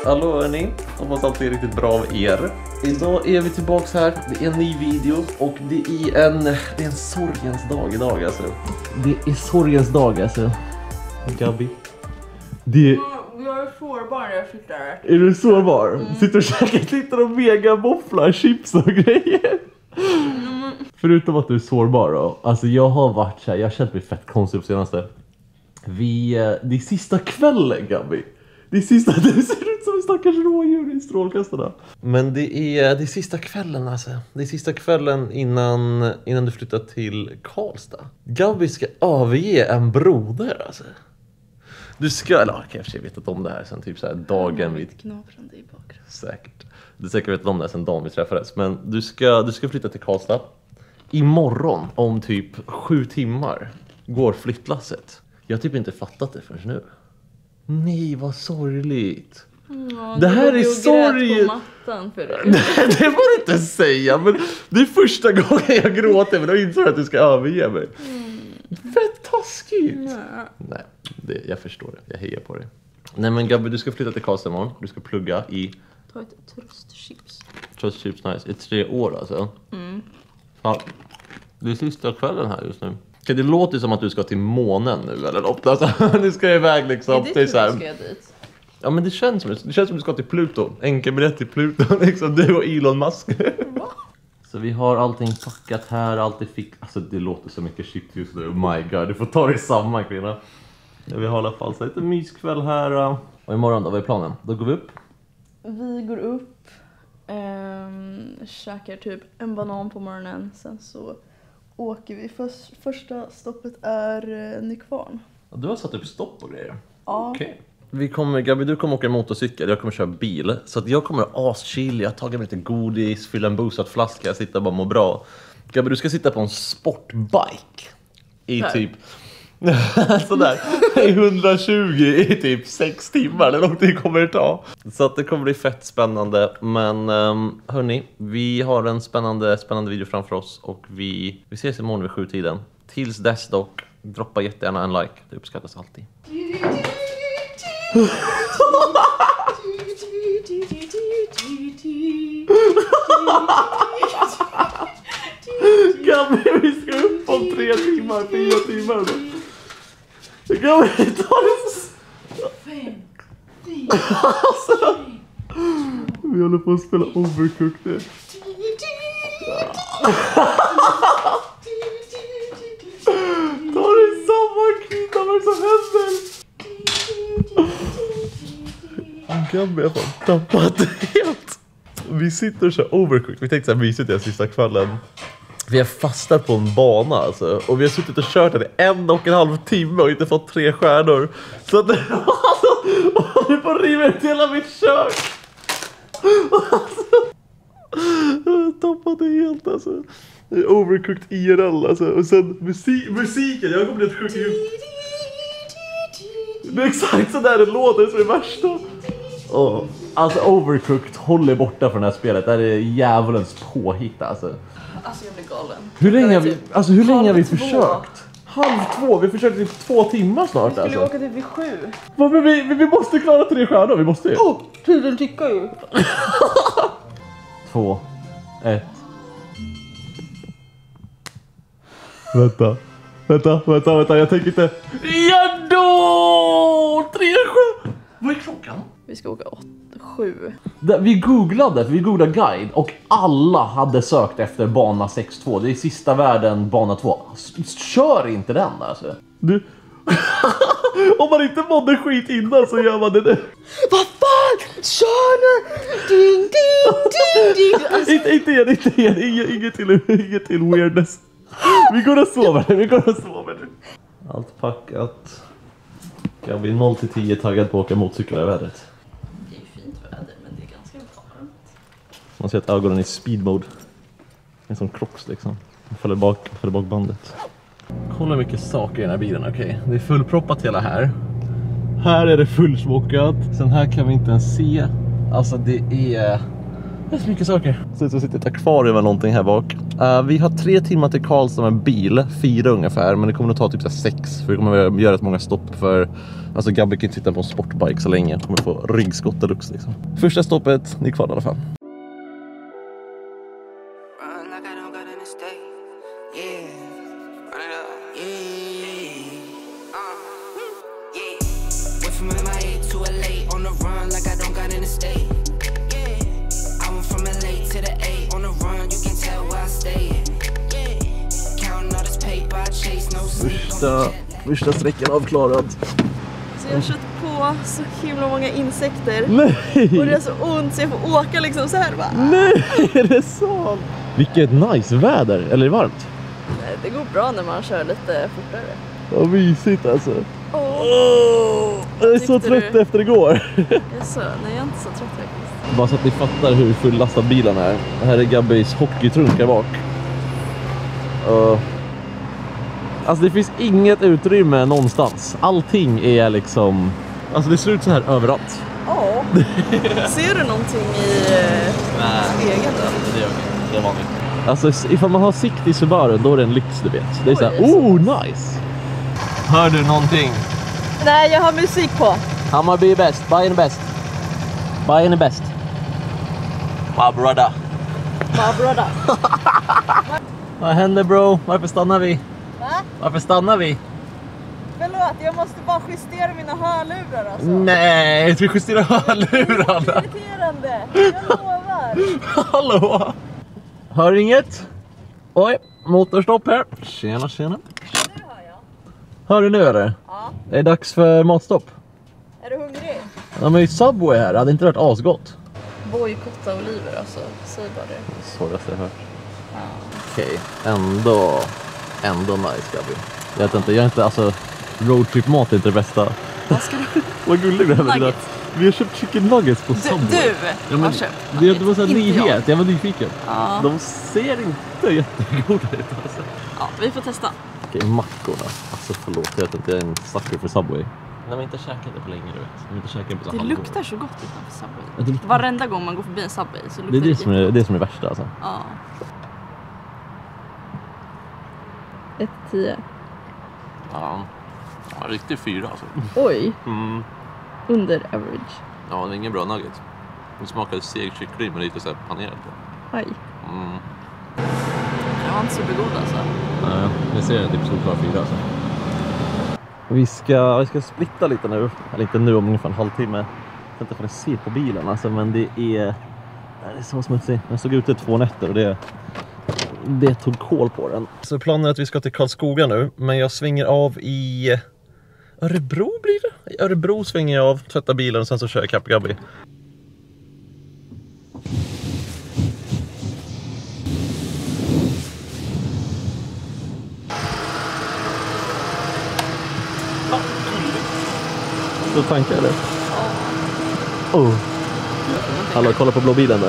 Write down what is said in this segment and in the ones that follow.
Hallå hörni, hoppas allt är riktigt bra av er. Idag är vi tillbaks här, det är en ny video och det är en sorgens dag idag alltså. Det är sorgens dag alltså. Gabi. Jag är sårbar när jag sitter här. Är du sårbar? Sitter och käkar lite och mega bofflar, chips och grejer. Förutom att du är sårbar då. Alltså jag har varit så här, jag har känt mig fett konstig på senaste. Det är sista kvällen Gabi. Det ser ut som en stackars rådjur i strålkastarna. Men det är sista kvällen alltså. Det är sista kvällen innan du flyttar till Karlstad. Gabi ska överge en broder alltså. Du ska, eller kanske vet inte om det här sen typ så här dagen vid knaprande i bakgrunden. Säkert. Du säkert vet om det här sen dagen vi träffades. Men du ska flytta till Karlstad. Imorgon om typ 7 timmar går flyttlasset. Jag har typ inte fattat det förrän nu. Nej, vad sorgligt. Det här är sorgligt. Det får du inte säga. Men det är första gången jag gråter. Men jag insåg att du ska överge mig. Fett taskigt. Nej, jag förstår det. Jag hejar på det. Nej men Gabi, du ska flytta till Karlstad imorgon. Du ska plugga i... Ta ett tröstchips. Tröstchips, nice. I 3 år alltså. Ja, det är sista kvällen här just nu. Det låter som att du ska till månen nu eller något. Alltså, du ska iväg liksom. Är det så här... ska jag dit? Ja men det känns som du ska till Pluto. Enkelbiljett till Pluto. Liksom du och Elon Musk. Så vi har allting packat här. Alltid fick... Alltså det låter så mycket shit just nu. Oh my god, du får ta det samman kvinna. Ja, vi har i alla fall så lite myskväll här. Och imorgon då, vad är planen? Då går vi upp. Vi går upp. Käkar typ en banan på morgonen. Sen så åker vi. Första stoppet är Nykvarn. Du har satt upp stopp och grejer. Ja. Okej. Gabi, du kommer åka motorcykel, jag kommer köra bil. Så att jag kommer att aschill, jag har tagit mig lite godis, fylla en boostad flaska, jag sitter bara och må bra. Gabi, du ska sitta på en sportbike i typ sådär, i 120 i typ 6 timmar, eller långt det kommer det ta. Så att det kommer bli fett spännande. Men hörni, vi har en spännande video framför oss. Och vi ses imorgon vid 7-tiden. Tills dess dock, droppa jättegärna en like, det uppskattas alltid. Gabi, vi ska upp om 3 timmar, 4 timmar då. Gabi, ta det så... 5, 10, vi håller på att spela Overcooked. Ta det samma kvinna, vad som händer? Gabi har fan tappat helt. Vi sitter så Overcooked. Vi tänkte så här mysigt den sista kvällen. Vi har fastat på en bana alltså. Och vi har suttit och kört den i 1,5 timme och inte fått 3 stjärnor. Så att det håller på att riva ut hela mitt kök. Jag har tappat det helt alltså. Overcooked IRL alltså. Och sen musiken, jag kommer bli ett sjukt. Det är exakt så där det låter som är värsta. Alltså Overcooked håller borta från det här spelet. Det här är djävulens påhitt alltså. Alltså jag blir galen. Hur länge har vi försökt? 1:30, vi har försökt i 2 timmar snart alltså. Vi skulle åka till vid 7. Vi måste klara 3 stjärnor, vi måste ju. Tiden tickar ju. 2, 1. Vänta, jag tänker inte. Ja då! 3 stjärnor. Vad är klockan? Vi ska åka 7. Vi googlade guide och alla hade sökt efter bana 6.2. Det är sista världen bana 2. Kör inte den alltså. Du om man inte mådde skit innan så gör man det nu. Vad fan? Kör nu! Ding ding ding. Alltså. Inget till weirdness. Vi går och sover nu. Allt packat. Jag blir 0-10 taggad på att åka motorcykel i vädret. Det är ju fint väder men det är ganska varmt. Man ser att ögonen är i speed mode. En sån krops liksom. Man följer bak bandet. Kolla mycket saker i den här bilen, okej. Det är fullproppat hela här. Här är det fullsmockat. Sen här kan vi inte ens se. Alltså det är så mycket saker. Så sitter ett akvarium eller någonting här bak. Vi har 3 timmar till Karlstad med bil, 4 ungefär, men det kommer att ta typ 6 för vi kommer göra ett många stopp för alltså Gabby kan inte sitta på en sportbike så länge, kommer få ryggskott deluxe liksom. Första stoppet, ni är kvar i alla fall. Första sträckan avklarad. Så jag har kört på så himla många insekter. Nej! Och det är så ont så jag får åka liksom så här bara. Nej, är det sant? Vilket nice väder, eller är det varmt? Nej, det går bra när man kör lite fortare. Vad mysigt alltså. Åh, jag är så trött efter igår. Jaså, nej jag är inte så trött faktiskt. Bara så att ni fattar hur fullastad bilen är. Det här är Gabbys hockeytrunk här bak. Alltså det finns inget utrymme någonstans. Allting är liksom... Alltså det ser ut så här överallt. Ja. Ser du någonting i spegeln då? Det gör vi. Det är vanligt. Alltså ifall man har sikt i Subaru då är det en lyx, du vet. Det är så här, nice. Hör du någonting? Nej, jag har musik på. Hammarby är bäst, Bayern är bäst. Bayern är bäst. My brother. Vad händer bro? Varför stannar vi? Va? Varför stannar vi? Förlåt, jag måste bara justera mina hörlurar alltså. Nej, jag ska justera hörlurarna. Det är irriterande, jag lovar. Hallå? Hör inget? Oj, motorstopp här. Tjena. Nu hör jag. Hör du nu eller? Ja. Det är dags för matstopp. Är du hungrig? Ja, men i Subway här, det hade inte varit asgott. Bojkotta oliver alltså, säg bara det. Sorgligaste jag hört. Okej, ändå nice Gabby. Jag vet inte, jag är inte, alltså roadtrip-mat är inte det bästa. Vad ska du? Vad gullig det här. Vi har köpt chicken nuggets på Subway. Du har köpt det var så här nyhet, jag var nyfiken. Ja. De ser inte jättegoda ut alltså. Ja, vi får testa. Okej, mackorna. Alltså förlåt, jag vet inte, jag är en sucker för Subway. När man inte käkar det på länge, du vet. Man inte käkar på så det luktar så gott utanför Subway. Ja, det luktar... Varenda gång man går förbi en Subway så luktar det är det som är värsta alltså. Ja. 1-10. Ja, riktigt 4 alltså. Oj. Under average. Ja, det är ingen bra nugget. Det smakade seg kyckling med lite så här panerat på. Aj. Det var inte supergod alltså. Nej, vi ser en typ solklar 4 alltså. Vi ska splitta lite nu. Eller inte nu, om ungefär en halvtimme. Jag vet inte för att se på bilen alltså, men det är så smutsigt. Den såg ut i 2 nätter och det tog kål på den. Så planen är att vi ska till Karlskoga nu, men jag svänger av i Örebro blir det? I Örebro svänger jag av, tvättar bilen och sen så kör jag Cap Gabby. Så tankar eller? Hallå, kolla på blå bilen där.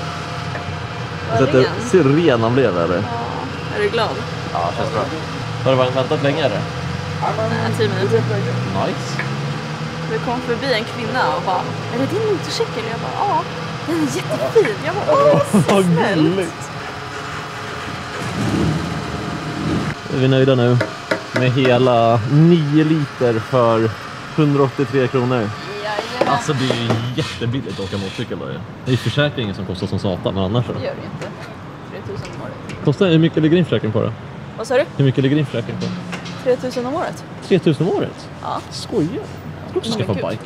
Ser ren han blev eller? Ja. Är du glad? Ja, känns bra. Har du väntat länge eller? Nej, 10 minuter. Nice. Det kom förbi en kvinna och bara, är det din motorcykel? Jag bara, ja, den är jättefin. Jag bara, så snällt. Är vi nöjda nu med hela 9 liter för 183 kronor. Jajamän. Alltså det är ju jättebilligt att åka motorcykel då. Det är försäkringen som kostar som satan, men annars så. Det gör det inte. 3000 om året. Kostar, hur mycket ligger din försäkring på då? Vad sa du? Hur mycket ligger din försäkring på? 3000 om året. 3000 om året? Ja. Skojar. Jag ska också skaffa en bike.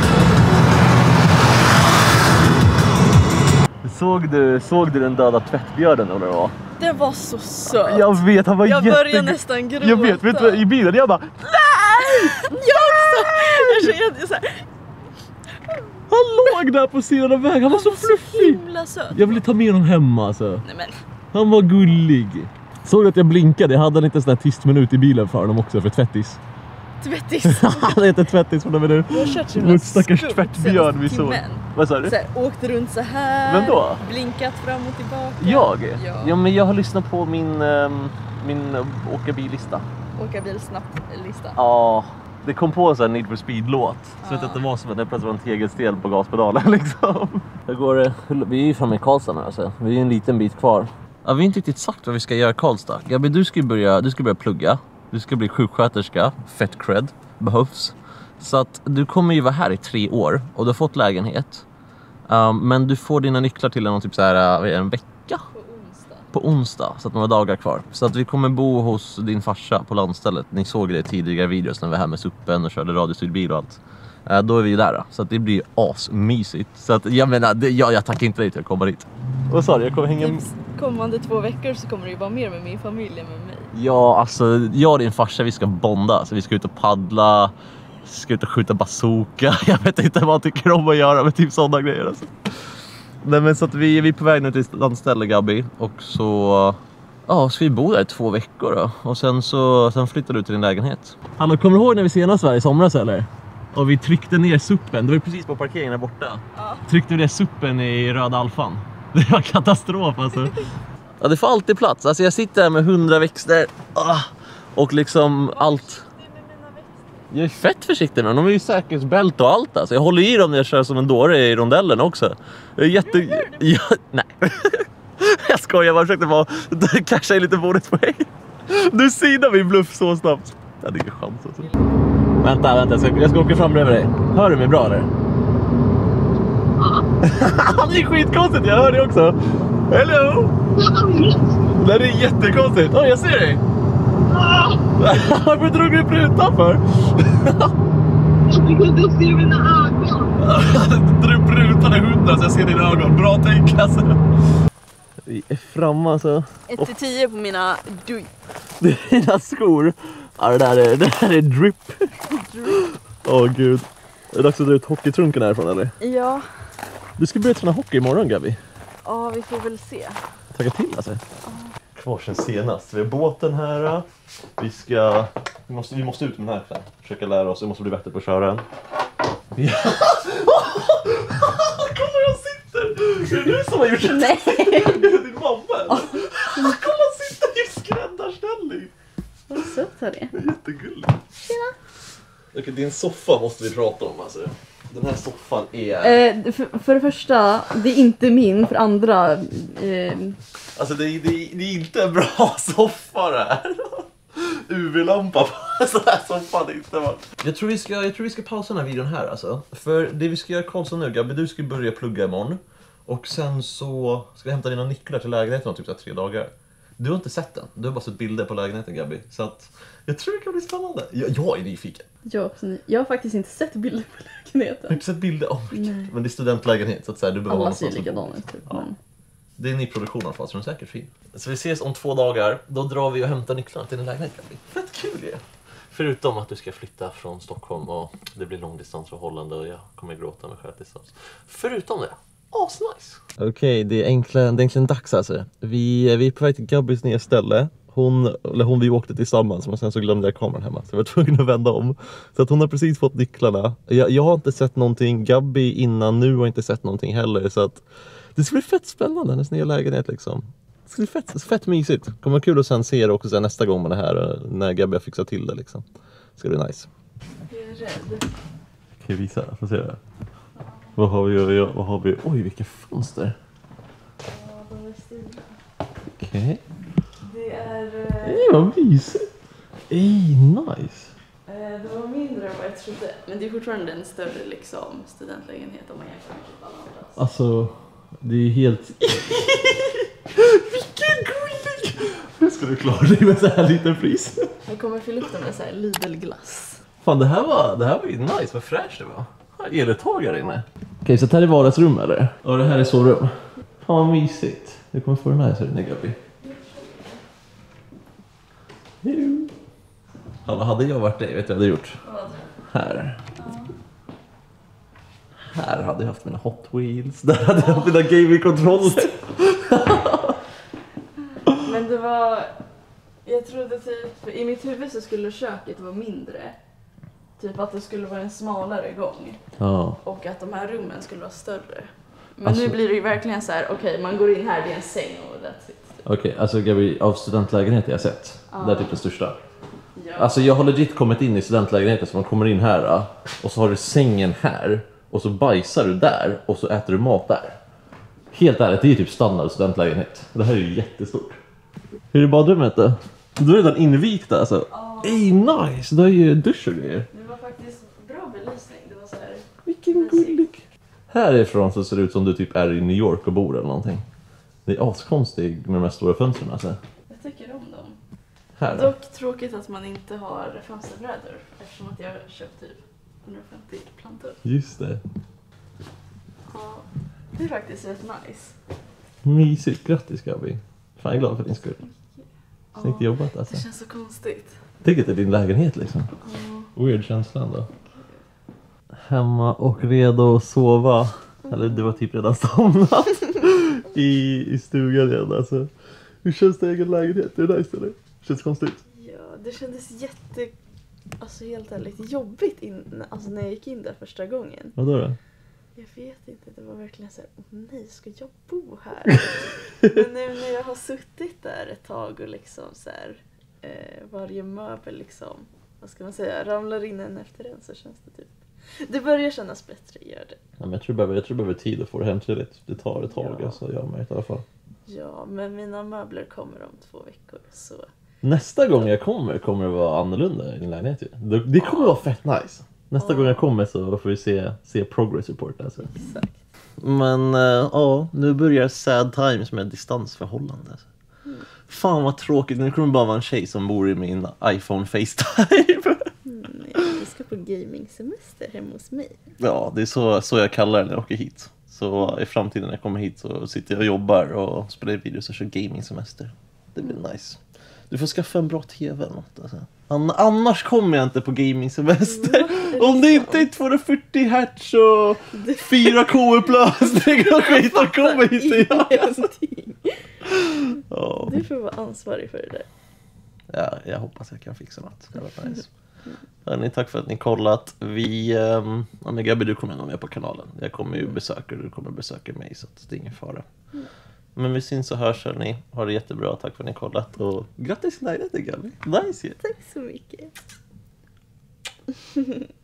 Såg du den döda tvättbjörnen eller vad? Det var så söt. Jag vet, han var Jag började nästan gråta. Jag vet du, i bilen jag bara nej! Jag också! Jag kände så här. Han låg där på sidan av vägen, han var så fluffig. Himla söt. Jag ville ta med honom hem alltså. Nej men. Han var gullig. Såg att jag blinkade, jag hade en liten sån här tyst minut i bilen för honom också för tvättis. Tvättis? Han heter tvättis från nu. Jag har kört så mot stackars tvättbjörn vi såg. Vad sa du? Så här, åkte runt så här. Vem då? Blinkat fram och tillbaka. Jag? Ja. Ja, men jag har lyssnat på min åka billista. Åka bil snabbt-lista. Ja, det kom på en sån här Need for Speed-låt. Så vet att det var som att det plötsligt var en tegelstel på gaspedalen liksom. Hur går det? Vi är ju framme i Karlstad nu alltså. Vi är en liten bit kvar. Ja, vi har inte riktigt sagt vad vi ska göra i Karlstad. Gabi, du ska börja plugga. Du ska bli sjuksköterska. Fett cred. Behövs. Så att du kommer ju vara här i 3 år. Och du har fått lägenhet. Men du får dina nycklar till någon typ så här, en vecka. På onsdag. Så att några dagar kvar. Så att vi kommer bo hos din farsa på landstället. Ni såg det i tidigare videos när vi var här med suppen och körde radiostyrd och allt. Då är vi ju där då. Så att det blir asmysigt. Så att jag menar, jag tackar inte dig till att komma dit. Vad sa du? Jag kommer hänga... Kommande 2 veckor så kommer det ju vara mer med min familj än med mig. Ja, alltså jag och din farsa, vi ska bonda. Så vi ska ut och paddla. Ska ut och skjuta bazooka. Jag vet inte vad jag tycker om att göra med typ sådana grejer alltså. Nej, men så att vi är på väg nu till landställe, Gabi. Och så... Ja, ska vi bo där i 2 veckor då. Och sen flyttar du till din lägenhet. Hallå, kommer du ihåg när vi senast var i somras eller? Och vi tryckte ner suppen. Det var precis på parkeringen där borta. Ja. Tryckte vi ner suppen i röda alfan. Det var katastrof alltså. Ja, det får alltid plats. Alltså jag sitter här med 100 växter. Och liksom allt. Jag är fett försiktig med dem. De är ju säkerhetsbälte och allt alltså. Jag håller i dem när jag kör som en dåre i rondellen också. Jag är nej. Jag skojar, jag försökte bara casha in lite bonuspoäng. Du sidar min bluff så snabbt. Jag hade ingen chans alltså. Vänta, jag ska åka fram bredvid dig. Hör du mig bra eller? Det är skitkonstigt, jag hör dig också. Hello! Det är jättekonstigt. Jag ser dig. Varför drog du upp rutan för? Jag fick inte se mina ögon. Dra upp rutan i 100 så jag ser dina ögon. Bra tänk alltså. Vi är framme alltså. 1-10 på mina dina skor. Ja, det där är drip. Gud. Är det dags att dra ut hockeytrunken härifrån eller? Ja. Du ska börja träna hockey imorgon, Gabi. Ja, vi får väl se. Tagga till alltså. Kvar sen senast. Vi har båten här. Vi måste ut med den här kläder. Försöka lära oss. Vi måste bli bättre på att köra den. Ja. Kolla hur jag sitter. Är det du som har gjort det? Nej. Är det din mamma eller? Kolla han sitter i skräddarställning. Vad söt är det? Det är jättegulligt. Tjena. Okej, din soffa måste vi prata om alltså. Den här soffan är... För det första, det är inte min. För andra... Alltså det är inte en bra soffa det här. UV-lampa på en sån här soffa det inte var. Jag tror vi ska pausa den här videon här alltså. För det vi ska göra Karlsson nu, Gabi, du ska börja plugga imorgon. Och sen så ska vi hämta dina nycklar till lägenheten om typ så 3 dagar. Du har inte sett den. Du har bara sett bilder på lägenheten, Gabi. Så att jag tror det kan bli spännande. Jag är nyfiken. Jag har faktiskt inte sett bilder på lägenheten. Jag har inte sett bilder? Men det är studentlägenhet så att säga, du behöver alla ser likadana ut typ. Ja. Det är en ny produktion i alla fall, så den är säkert fin. Så vi ses om 2 dagar. Då drar vi och hämtar nycklarna till din lägenhet, Gabi. Fett kul det. Förutom att du ska flytta från Stockholm och det blir långdistansförhållande och jag kommer gråta med självdistans. Förutom det. Nice. Okej, det är egentligen dags alltså. Vi är på väg till Gabis nya ställe. Vi åkte tillsammans, men sen så glömde jag kameran hemma. Så jag var tvungen att vända om. Så att hon har precis fått nycklarna. Jag har inte sett någonting. Gabi innan nu har inte sett någonting heller. Så att det ska bli fett spännande, hennes nya lägenhet liksom. Det ska bli fett mysigt. Det kommer kul att sen se det också nästa gång man är här. När Gabi har fixat till det liksom. Det ska bli nice. Jag är rädd. Kan jag visa? Får se det. Vad har vi? Oj, vilka fönster. Ja, de är stora. Okej. Det är... vad mysigt. Nice. Det var mindre än vad jag trodde. Men det är fortfarande en större liksom, studentlägenhet om man jämför med alla andra. Alltså, det är helt... Vilken gullig! Hur ska du klara dig med så här liten pris? Jag kommer fylla upp den med så här Lidl-glass. Fan, det här var ju nice. Vad fräscht det var. Här är eltagare inne. Okej, så det här är vardagsrum eller? Ja, det här är sovrum. Fan vad mysigt. Du kommer få det nice här inne, Gabi. Alla hade jag varit dig, vet du vad jag hade gjort? Här. Här hade jag haft mina Hot Wheels. Där hade jag haft mina gaming-kontroller. Men det var... Jag trodde typ... I mitt huvud så skulle köket vara mindre. Typ att det skulle vara en smalare gång. Ja. Och att de här rummen skulle vara större. Men nu blir det ju verkligen så här: okej, man går in här, det är en säng och that's it. Okej, alltså Gabi, av studentlägenheter jag sett. Det är typ det största. Ja. Alltså jag har legit kommit in i studentlägenheten så man kommer in här och så har du sängen här och så bajsar du där och så äter du mat där. Helt ärligt, det är ju typ standard studentlägenhet. Det här är ju jättestort. Hur är badrummet då? Du är redan invigt alltså. Ey, nice! Det är ju dusch och grejer. Det var faktiskt bra belysning. Det var så här. Vilken gullig. Härifrån så ser det ut som du typ är i New York och bor eller någonting. Det är askonstigt med de här stora fönstren alltså. Jag tycker om dem. Här då? Dock tråkigt att man inte har fönsterbrädor eftersom att jag har köpt typ 150 plantor. Just det. Ja, det är faktiskt rätt nice. Mysigt, grattis Gabi. Fan, jag är glad för din skull. Snyggt Ja, jobbat alltså. det känns så konstigt. Tänk att det är din lägenhet liksom. Weird känslan då. Hemma och redo att sova. Eller du var typ redan somnat. I stugan igen alltså. Hur känns det egen lägenhet? Är det nice eller? Känns konstigt? Ja, det kändes alltså helt ärligt jobbigt alltså när jag gick in där första gången. Vadå då? Jag vet inte, det var verkligen så här, nej, ska jag bo här? Men nu när jag har suttit där ett tag och liksom så här, varje möbel liksom, vad ska man säga, ramlar in en efter en, så känns det typ, det börjar kännas bättre, gör det. Ja, men jag tror du behöver tid att få det hemsligt. Det tar ett tag alltså, jag med i alla fall. Ja, men mina möbler kommer om 2 veckor, så... Nästa gång jag kommer det vara annorlunda i din lägenhet ju. Det kommer vara fett nice. Nästa gång jag kommer så får vi se progress report alltså. Exakt. Men ja, nu börjar sad times med distansförhållande. Fan vad tråkigt, nu kommer det bara vara en tjej som bor i min iPhone FaceTime. Nej, vi ska på gaming-semester hemma hos mig. Ja, det är så jag kallar det när jag åker hit. Så i framtiden när jag kommer hit så sitter jag och jobbar och spelar videos och kör gaming-semester. Det blir nice. Du får skaffa en bra tv eller något alltså. Annars kommer jag inte på gaming-semester. Om det inte är 240 Hz och 4K-upplösning och skit, då kommer inte jag. Ja. Du får vara ansvarig för det där. Ja, jag hoppas jag kan fixa något. Det var nice. Hörrni, tack för att ni kollat. Men Gabi, du kommer nog med på kanalen. Jag kommer ju besöka dig, du kommer besöka mig, så det är ingen fara. Men vi syns och hörs, hörni. Ha det jättebra, tack för att ni kollat. Och grattis till lägenheten, Gabi. Nice. Tack så mycket.